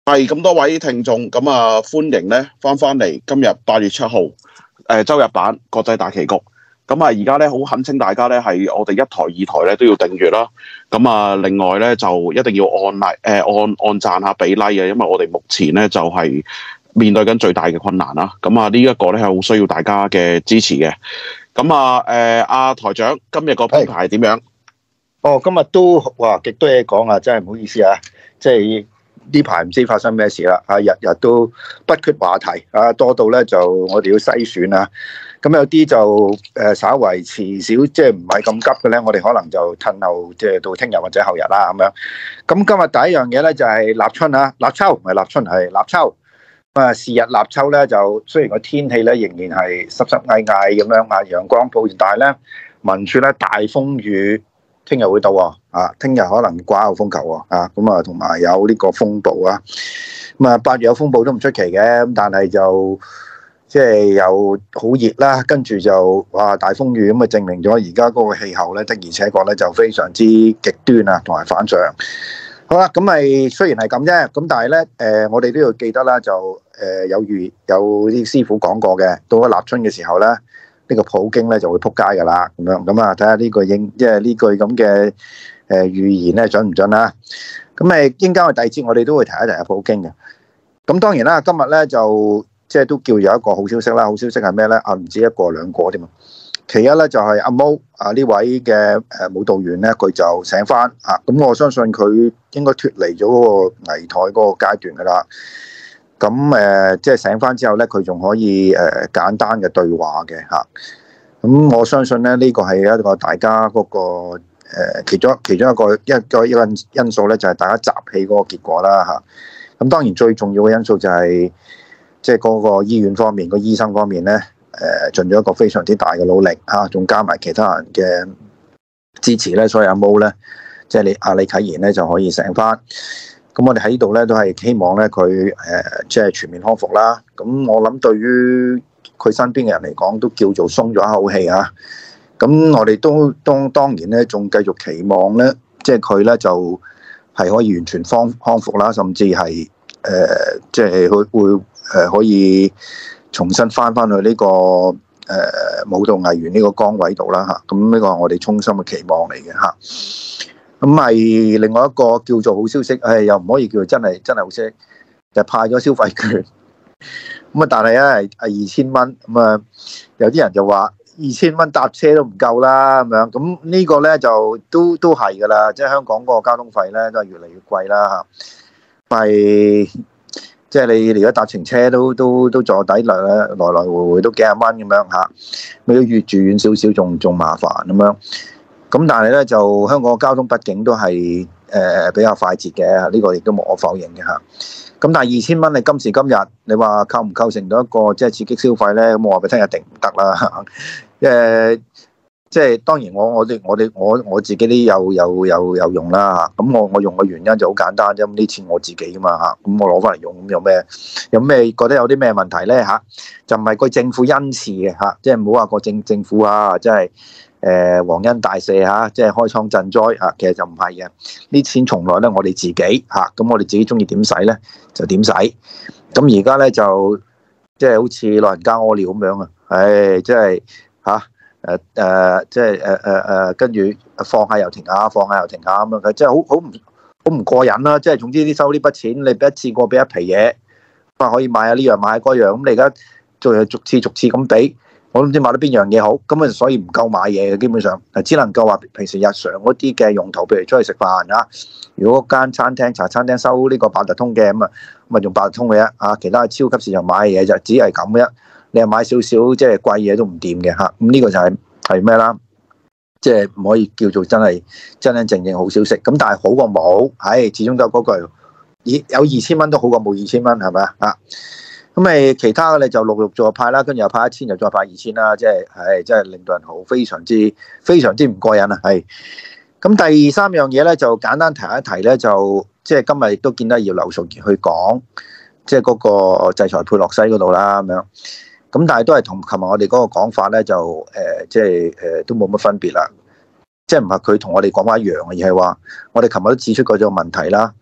係咁多位聽眾，咁歡迎咧翻嚟今日8月7號，周日版國際大棋局。而家咧好懇請大家咧係我哋一台二台咧都要訂閱啦。另外咧就一定要按讚下俾 like 嘅，因為我哋目前咧就係面對緊最大嘅困難啦。呢一個咧係好需要大家嘅支持嘅。台長今日個編排係點樣？ 哦，今日都哇極多嘢講啊，真係唔好意思啊，即係呢排唔知發生咩事啦，日日都不缺話題啊，多到咧就我哋要篩選啊，咁有啲就稍為遲少，即係唔係咁急嘅咧，我哋可能就褪後，即係到聽日或者後日啦咁樣。咁今日第一樣嘢咧就係立春啊，立秋唔係立春係立秋。是日立秋咧，就雖然個天氣咧仍然係濕濕翳翳咁樣啊，陽光普照，但係咧聞說咧大風雨。聽日會到啊！聽日可能掛後風球啊！同埋有呢個風暴啊！8月有風暴都唔出奇嘅，咁但係就即係又好熱啦，跟住就哇大風雨咁證明咗而家嗰個氣候咧的而且確咧就非常之極端啊，同埋反常。好啦，咁咪雖然係咁啫，咁但係咧我哋都要記得啦，就有啲師傅講過嘅，到咗立春嘅時候咧。呢個普京咧就會撲街噶啦，睇下呢句即係呢句咁嘅預言咧準唔準啦？應該我第二節我哋都會提一提普京嘅。咁當然啦，今日咧就即係都叫有一個好消息啦。好消息係咩咧？唔止一個兩個添嘛。其一咧就係阿毛呢位嘅舞蹈員咧，佢就醒翻啊！咁我相信佢應該脫離咗嗰個危殆嗰個階段噶啦。即係醒翻之後咧，佢仲可以簡單嘅對話嘅嚇。咁我相信咧，呢個係一個大家嗰個其中一個因素咧，就係大家集氣嗰個結果啦嚇。咁當然最重要嘅因素就係即係嗰個醫院方面、個醫生方面咧，盡咗一個非常之大嘅努力嚇，仲加埋其他人嘅支持咧，所以阿毛咧，即係阿李啟賢咧就可以醒翻。咁我哋喺呢度咧都係希望咧佢即係全面康復啦。咁我諗對於佢身邊嘅人嚟講，都叫做鬆咗一口氣啊。咁我哋都當然咧，仲繼續期望咧，即係佢咧就係可以完全康復啦，甚至係即係佢會可以重新翻去呢個舞蹈藝員呢個崗位度啦嚇。咁呢個係我哋衷心嘅期望嚟嘅嚇。咁係另外一個叫做好消息，又唔可以叫做真係好消息，就派咗消費券。但係咧係2000蚊，有啲人就話2000蚊搭車都唔夠啦咁樣。咁呢個咧就都係㗎啦，即係香港嗰個交通費咧都係越嚟越貴啦嚇。即係你而家搭程車都坐底來回都幾廿蚊咁樣嚇。你越住遠少少仲麻煩咁樣。咁但係咧就香港嘅交通畢竟都係比較快捷嘅，呢個亦都無可否認嘅嚇。咁但係2000蚊你今時今日你話構唔構成到一個即係刺激消費咧？咁我話俾你聽一定唔得啦。即係當然我自己都有用啦嚇。咁我用嘅原因就好簡單啫，咁呢錢我自己噶嘛嚇。咁我攞翻嚟用，咁有咩覺得有啲咩問題咧嚇？就唔係個政府恩賜嘅嚇，即係唔好話個政府啊，即係。皇恩大赦嚇，即係開倉賑災嚇，其實就唔係嘅。呢錢從來咧，我哋自己嚇，咁我哋自己中意點使咧就點使。咁而家咧就即係好似老人家屙尿咁樣啊！即係嚇即係跟住放下又停下，放下又停下咁樣，即係好唔過癮啦！即係總之啲收呢筆錢，你俾一次過俾一皮嘢，可以買下呢樣買下嗰樣，咁你而家再逐次咁俾。我都唔知買到邊樣嘢好，咁所以唔夠買嘢嘅，基本上只能夠話平時日常嗰啲嘅用途，譬如出去食飯啊。如果間茶餐廳收呢個八達通嘅，咁用八達通嘅啊，其他超級市場買嘢就只係咁啫。你係買少少即係貴嘢都唔掂嘅嚇。咁呢個就係咩啦？即係唔可以叫做真正好消息。咁但係好過冇，始終都嗰句，有2000蚊都好過冇2000蚊，係咪啊？咁其他嘅你就陸續再派啦，跟住又派1000，又再派2000啦，即係令到人好非常之唔過癮啊！咁第三樣嘢咧就簡單提一提咧，就即係今日亦都見得葉劉淑儀去講，即係嗰個制裁佩洛西嗰度啦咁樣。咁但係都係同琴日我哋嗰個講法咧，就都冇乜分別啦。即係唔係佢同我哋講話一樣嘅，而係話我哋琴日都指出過咗個問題啦。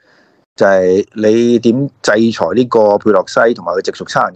就係你點制裁呢個佩洛西同埋佢直屬差人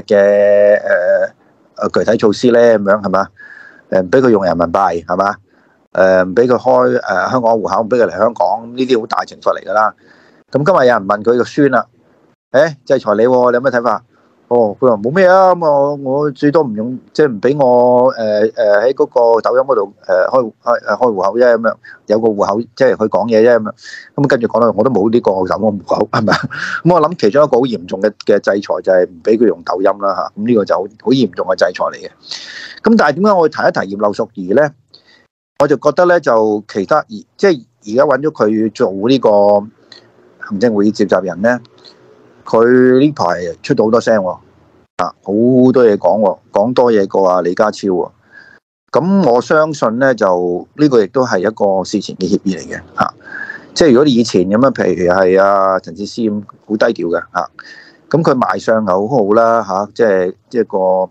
嘅具體措施咧？咁樣係嘛？唔俾佢用人民幣係嘛？唔俾佢開香港戶口，唔俾佢嚟香港，呢啲好大懲罰嚟㗎啦。咁今日有人問佢個孫啦，制裁你喎，你有咩睇法？哦，佢話冇咩啊，咁我最多唔用，即係唔俾我喺嗰個抖音嗰度開戶口啫，咁樣有個戶口，即係佢講嘢啫咁樣。咁跟住講到我都冇呢個手機戶口係咪？咁我諗其中一個好嚴重嘅制裁就係唔俾佢用抖音啦嚇。咁呢個就好嚴重嘅制裁嚟嘅。咁但係點解我會提一提葉劉淑儀咧？我就覺得咧就其他即係而家揾咗佢做呢個行政會議召集人咧。佢呢排出到好多聲喎，好多嘢講喎，講多嘢過李家超喎。咁我相信咧，就呢個亦都係一個事前嘅協議嚟嘅嚇。即係如果你以前咁樣，譬如係陳智思咁好低調嘅嚇，咁佢賣相又好好啦嚇，即係一個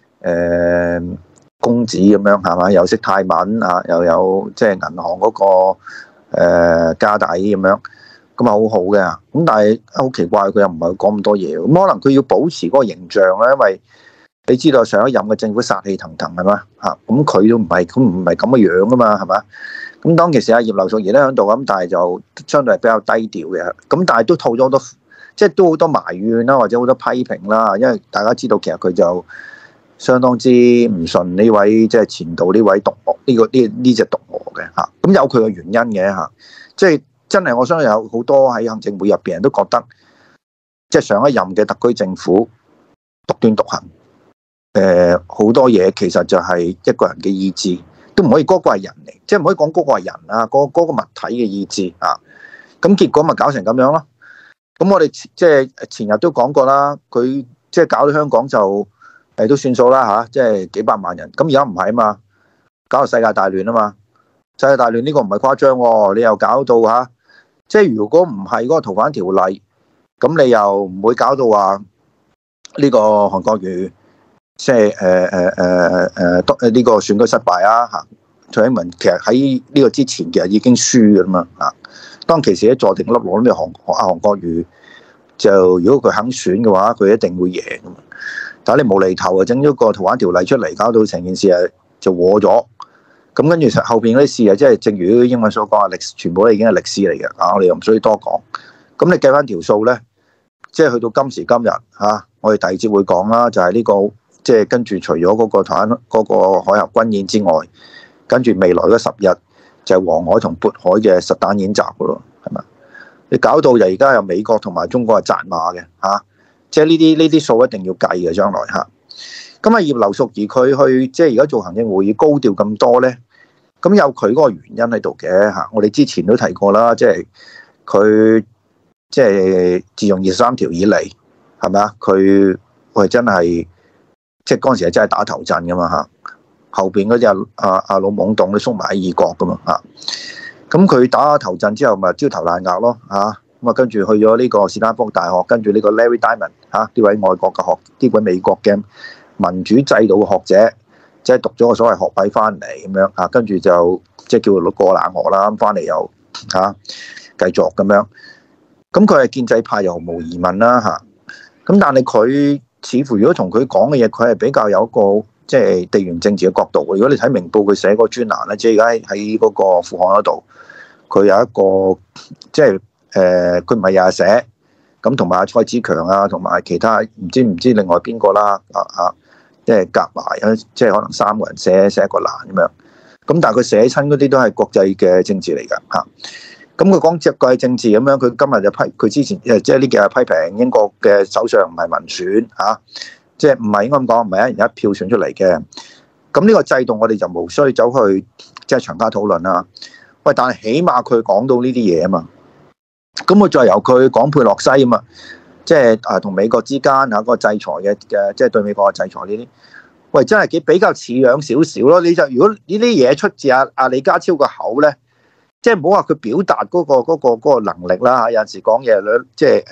公子咁樣係嘛，又識泰文啊，又有即係銀行嗰個家底咁樣。咁啊好好嘅，咁但係好奇怪，佢又唔係講咁多嘢，咁可能佢要保持嗰個形象咧，因為你知道上一任嘅政府殺氣騰騰係嘛嚇，咁佢都唔係咁嘅樣噶嘛係嘛，咁當其時阿葉劉淑儀咧喺度，咁但係就相對係比較低調嘅，咁但係都吐咗好多，即係都好多埋怨啦，或者好多批評啦，因為大家知道其實佢就相當之唔順呢位即係前度呢位獨鵝呢隻獨鵝嘅嚇，咁有佢嘅原因嘅嚇，即係。真係，我相信有好多喺行政會入邊人都覺得，即係上一任嘅特區政府獨斷獨行，好多嘢其實就係一個人嘅意志，都唔可以嗰個係人嚟，即係唔可以講嗰個係人啊，嗰個物體嘅意志啊，咁結果咪搞成咁樣咯。咁我哋即係前日都講過啦，佢即係搞到香港就都算數啦嚇，即係幾百萬人，咁而家唔係啊嘛，搞到世界大亂啊嘛，世界大亂呢個唔係誇張喎，你又搞到嚇。即係如果唔係嗰個逃犯條例，咁你又唔會搞到話呢個韓國瑜即係呢個選舉失敗啊嚇。蔡英文其實喺呢個之前其實已經輸㗎嘛啊。當其時喺坐定粒攞咩韓國瑜就如果佢肯選嘅話，佢一定會贏㗎嘛。但係你無厘頭啊，整咗個逃犯條例出嚟，搞到成件事就和咗。咁跟住後邊嗰啲事啊，即係正如英文所講啊，全部都已經係歷史嚟嘅啊！我哋又唔需要多講。咁你計翻條數咧，即係去到今時今日嚇，我哋第二節會講啦，就係呢個即係跟住除咗嗰個台灣嗰個海峽軍演之外，跟住未來嗰10日就係黃海同渤海嘅實彈演習嘅咯，係咪？你搞到就而家有美國同埋中國係紮馬嘅嚇，即係呢啲數一定要計嘅將來嚇。咁啊，葉劉淑儀佢去即係而家做行政會議高調咁多咧，咁有佢嗰個原因喺度嘅嚇。我哋之前都提過啦，即係佢即係自從23條以嚟，係咪啊？佢真係即係嗰陣時係真係打頭陣噶嘛嚇。後邊嗰隻阿老懵懂都縮埋喺異國噶嘛嚇。咁佢打頭陣之後，咪焦頭爛額咯嚇。咁啊，跟住去咗呢個斯坦福大學，跟住呢個 Larry Diamond 嚇呢位外國嘅呢位美國嘅民主制度嘅學者，即係讀咗個所謂學位翻嚟咁樣嚇，跟住就即係叫佢過冷河啦，咁翻嚟又嚇繼續咁樣。咁佢係建制派又毫無疑問啦嚇。咁但係佢似乎如果同佢講嘅嘢，佢係比較有一個即係地緣政治嘅角度。如果你睇明報佢寫嗰個專欄咧，即係而家喺嗰個副刊嗰度，佢有一個即係佢唔係日日寫，咁同埋阿蔡子強啊，同埋其他唔知另外邊個啦即係夾埋即係可能3個人寫一個欄咁樣。咁但係佢寫親嗰啲都係國際嘅政治嚟㗎嚇。咁佢講國際政治咁樣，佢今日就佢之前即係呢幾日批評英國嘅首相唔係民選嚇，即係唔係應該咁講，唔係一人一票選出嚟嘅。咁呢個制度我哋就無需走去即係長加討論啦。喂，但係起碼佢講到呢啲嘢啊嘛。咁我再由佢講佩洛西啊嘛。即係同美國之間嗰個制裁嘅即係對美國嘅制裁呢啲，喂真係比較似樣少少咯。你就如果呢啲嘢出自阿李家超個口咧，即係唔好話佢表達嗰個能力啦，有陣時講嘢即係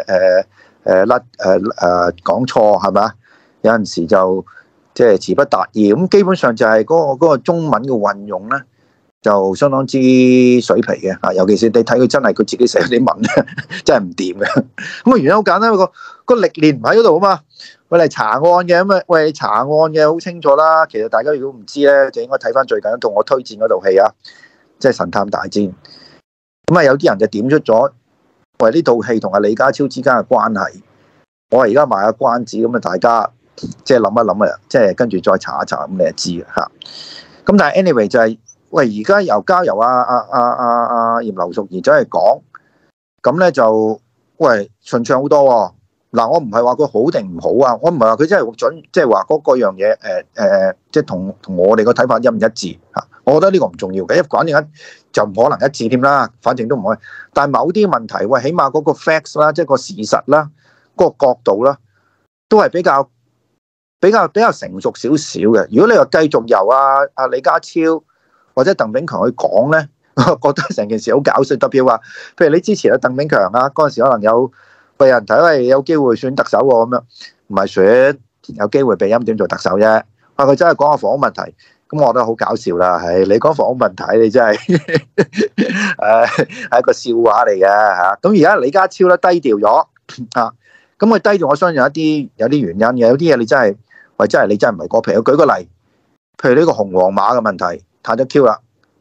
講錯係咪？有陣時就即係詞不達意，咁基本上就係嗰個中文嘅運用咧， 就相當之水皮嘅嚇，尤其是你睇佢真係佢自己寫啲文咧，真係唔掂嘅。咁啊原因好簡單，個歷練唔喺嗰度啊嘛。喂，嚟查案嘅咁啊，喂查案嘅好清楚啦。其實大家如果唔知咧，就應該睇翻最近同我推薦嗰套戲啊，即係《神探大戰》。咁啊有啲人就點出咗，喂呢套戲同阿李家超之間嘅關係。我而家賣下關子，咁啊大家即係諗一諗啊，即係跟住再查一查，咁你就知嘅嚇。咁但係 anyway 就係，喂而家由葉劉淑儀走嚟講，咁咧就喂順暢好多喎。嗱，我唔係話佢好定唔好啊，我唔係話佢真係準，即係話嗰樣嘢即係同我哋個睇法一唔一致嚇。我覺得呢個唔重要嘅，因為反正就唔可能一致添啦，反正都唔可以。但係某啲問題，喂，起碼嗰個 facts 啦，即係個事實啦，嗰個角度啦，都係比較成熟少少嘅。如果你話繼續由阿李家超或者鄧炳強去講咧，我覺得成件事好搞笑。特別話，譬如你支持阿鄧炳強啊，嗰陣時可能有人睇喂有機會選特首喎，咁樣唔係選，有機會被欽點做特首啫。佢真係講下房屋問題，咁我覺得好搞笑啦。係你講房屋問題，你真係係一個笑話嚟嘅嚇。咁而家李家超咧低調咗啊，咁佢低調，我相信有啲原因嘅，有啲嘢你真係你真係唔係過皮。我舉個例，譬如呢個紅黃碼嘅問題，太多 Q 啦。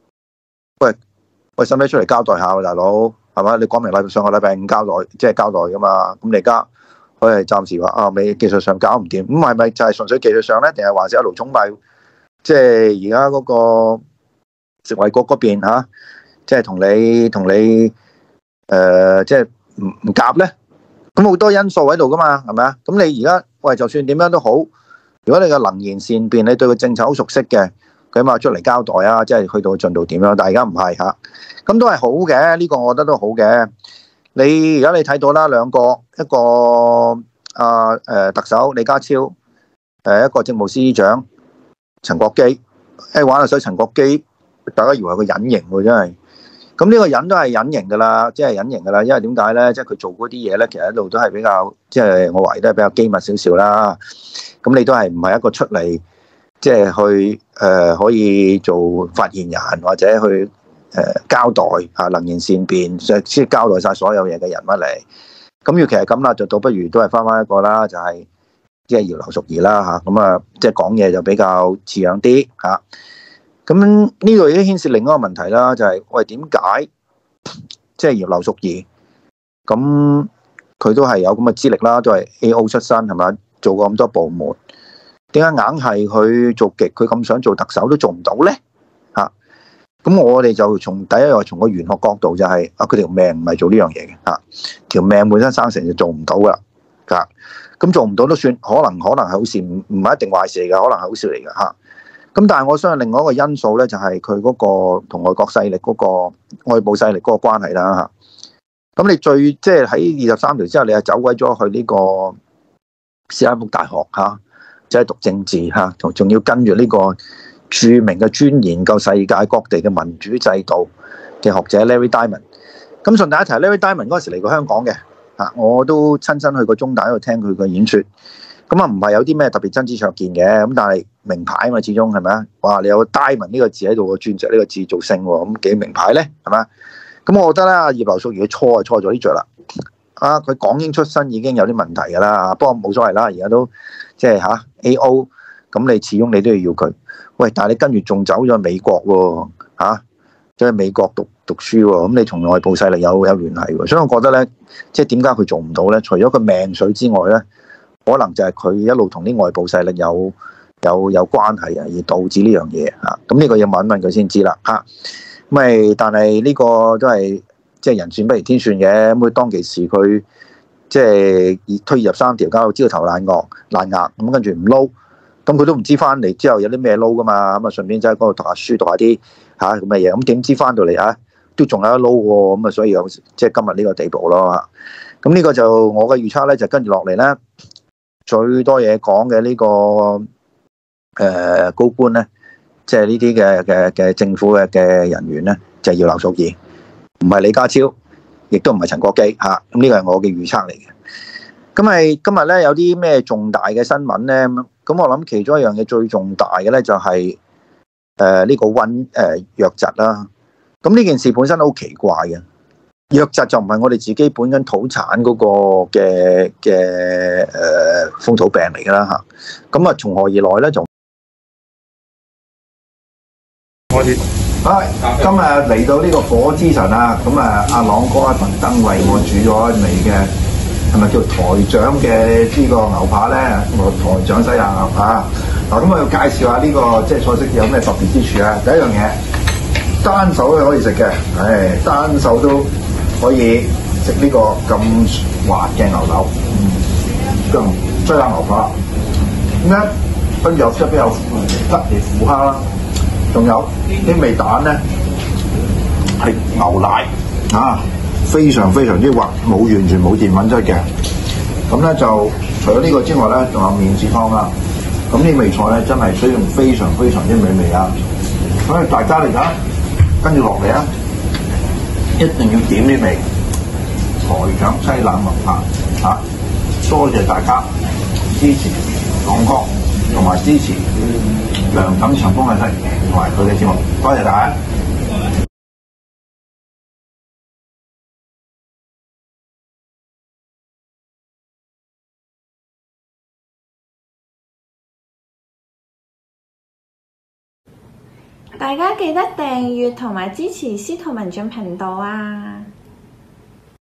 喂，使唔使出嚟交代下喎，大佬？係嘛？你講明上個禮拜五交代，即係交代噶嘛？咁你而家佢係暫時話未技術上搞唔掂，咁係咪就係純粹技術上咧？定係還是一路衝咪？即係而家嗰個食衞局嗰邊嚇，即係同你即係唔夾咧？咁好多因素喺度噶嘛，係咪啊？咁你而家喂，就算點樣都好，如果你個能言善辯，你對個政策好熟悉嘅，佢起碼出嚟交代啊，即係去到進度點樣？但係而家唔係嚇。咁都係好嘅，呢個我覺得都好嘅。你而家你睇到啦，兩個，一個特首李家超，一個政務司司長陳國基。玩下水陳國基，大家以為佢隱形喎，真係。咁呢個人都係隱形㗎啦，即係隱形㗎啦。因為點解咧？即係佢做嗰啲嘢咧，其實一路都係比較，即係我懷疑都係比較機密少少啦。咁你都係唔係一個出嚟，即係去可以做發言人或者去交代嚇能言善辯，即係交代晒所有嘢嘅人物嚟。咁與其係咁啦，就倒不如都係翻一個啦，就係即係葉劉淑儀啦嚇。咁啊，即係講嘢就比較似樣啲嚇。咁呢度已經牽涉另一個問題啦，就係喂點解即係葉劉淑儀咁佢都係有咁嘅資歷啦，都係 AO 出身係咪？做過咁多部門，點解硬係佢做極佢咁想做特首都做唔到咧？咁我哋就從第一個從個玄學角度就係佢條命唔係做呢樣嘢嘅嚇，條命本身生成就做唔到噶嚇，咁做唔到都算可能係好事，唔係一定壞事嚟嘅，可能係好事嚟嘅嚇。咁但係我相信另外一個因素咧，就係佢嗰個同外國勢力嗰個外部勢力嗰個關係啦嚇。咁你即係喺23條之後，你係走鬼咗去呢個斯坦福大學嚇，即係讀政治嚇，仲要跟住呢個著名嘅專研究世界各地嘅民主制度嘅學者 Larry Diamond。咁順帶一提 ，Larry Diamond 嗰時嚟過香港嘅嚇，我都親身去過中大度聽佢嘅演說。咁啊唔係有啲咩特別真知灼見嘅，咁但係名牌啊嘛，始終係咪啊？哇！你有 Diamond 呢個字喺度，個鑽石呢個字做姓喎，咁幾名牌咧係咪？咁我覺得咧，葉劉淑儀錯咗呢著啦。佢港英出身已經有啲問題㗎啦，不過冇所謂啦，而家都即係AO，咁你始終你都要佢。喂，但係你跟住仲走咗美國喎，即係美國讀書喎，咁你同外部勢力有聯繫喎，所以我覺得咧，即係點解佢做唔到咧？除咗佢命水之外咧，可能就係佢一路同啲外部勢力有關係啊，而導致呢樣嘢嚇。咁呢個要問一問佢先知啦嚇。咁但係呢個都係即係人算不如天算嘅。咁佢當其時佢即係推入3條，搞到焦頭爛額，咁跟住唔撈。咁佢都唔知翻嚟之後有啲咩撈噶嘛，咁啊順便就喺嗰度讀下書，讀下啲咁嘅嘢，咁點知翻到嚟都仲有得撈喎，咁啊所以有即係今日呢個地步咯嚇。咁呢個就我嘅預測咧，就跟住落嚟咧，最多嘢講嘅呢個高官咧，即係呢啲嘅政府嘅人員咧，就係葉劉淑儀，唔係李家超，亦都唔係陳國基嚇。咁呢個係我嘅預測嚟嘅。咁係今日咧有啲咩重大嘅新聞咧？咁我諗其中一樣嘢最重大嘅咧就係呢個瘧疾啦。咁呢件事本身都好奇怪嘅，瘧疾就唔係我哋自己本身土產嗰個嘅風土病嚟㗎啦嚇。咁啊，從何而來咧？就我哋今日嚟到呢個火之神啊，咁啊，阿朗哥特登為我煮咗一味嘅，係咪叫台長嘅呢個牛扒咧？我台長西冷牛扒。嗱，咁我要介紹下呢個即係菜式有咩特別之處啊？第一樣嘢，單手都可以食嘅，單手都可以食呢個咁滑嘅牛柳，咁西冷牛扒。咁咧，跟住有側邊有吉列虎蝦啦。仲有啲味蛋咧，係牛奶啊，非常非常之滑，完全冇澱粉質嘅。咁咧就除咗呢個之外咧，仲有麵豉湯啦。咁呢味菜咧真係需要非常非常之美味啊！所以大家嚟講，跟住落嚟啊，一定要點呢味台長西冷牛扒嚇！多謝大家支持朗哥，同埋支持梁錦祥風嘅西。同埋佢嘅節目，多謝大家。 大家記得訂閱同埋支持司徒文進頻道啊！